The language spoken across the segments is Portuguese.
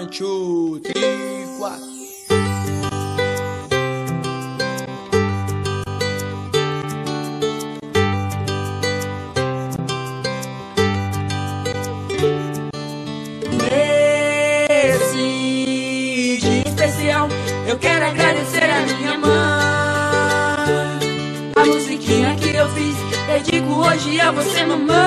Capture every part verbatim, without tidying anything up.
One, two, three, quatro. Nesse dia especial, eu quero agradecer a minha mãe. A musiquinha que eu fiz, dedico hoje a você, mamãe.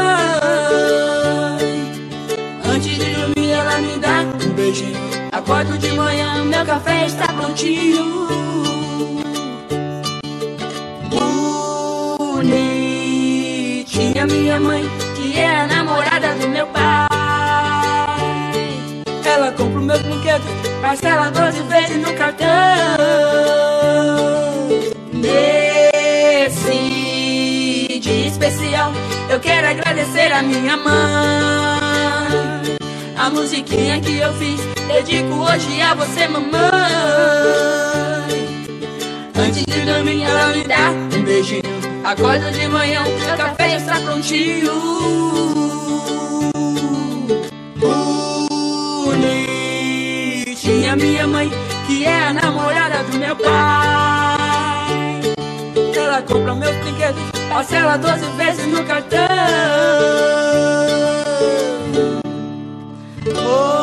Antes de dormir ela me dá um beijinho. Acordo de manhã, meu café está prontinho. Bonitinha minha mãe, que é a namorada do meu pai. Ela compra os meus brinquedos, parcela doze vezes no cartão. Nesse dia especial, eu quero agradecer a minha mãe. A musiquinha que eu fiz, dedico hoje a você, mamãe. Antes de dormir ela me dá um beijinho. Acordo de manhã, meu café está prontinho. Bonitinha minha mãe, que é a namorada do meu pai. Ela compra meus brinquedos, parcela doze vezes no cartão. Oh.